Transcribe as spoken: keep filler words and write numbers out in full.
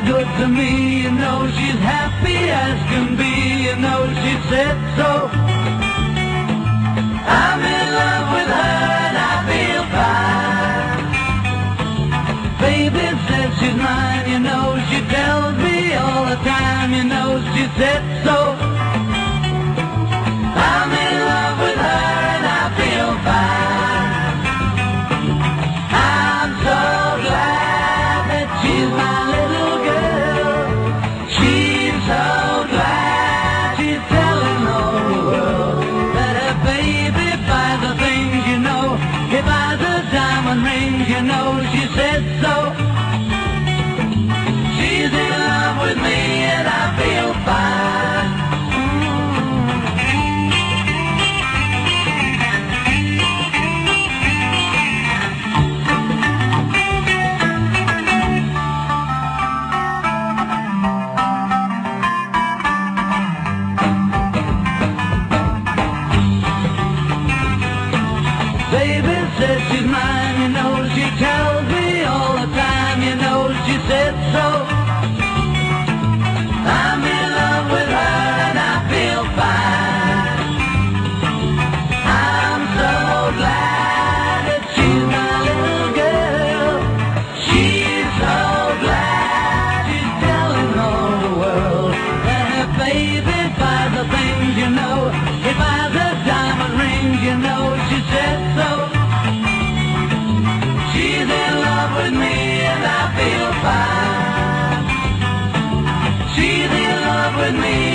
good to me, you know she's happy as can be, you know she said so. I'm in love with her and I feel fine. Baby says she's mine, you know she tells me all the time, you know she said so. I'm in love with her and I feel fine. I'm so glad that she's my little girl. She's so glad she's telling all the world that her baby buys the things, you know. He buys her diamond rings, you know she said so. She's in love with me and I feel fine. Baby says she's mine, you know she tells me all the time, you know she said so. I'm in love with her and I feel fine. I'm so glad that she's my little girl. She's so glad she's telling all the world that her baby buys the things, you know. He buys her diamond rings, you know she said so. She's in love with me and I feel fine. She's in love with me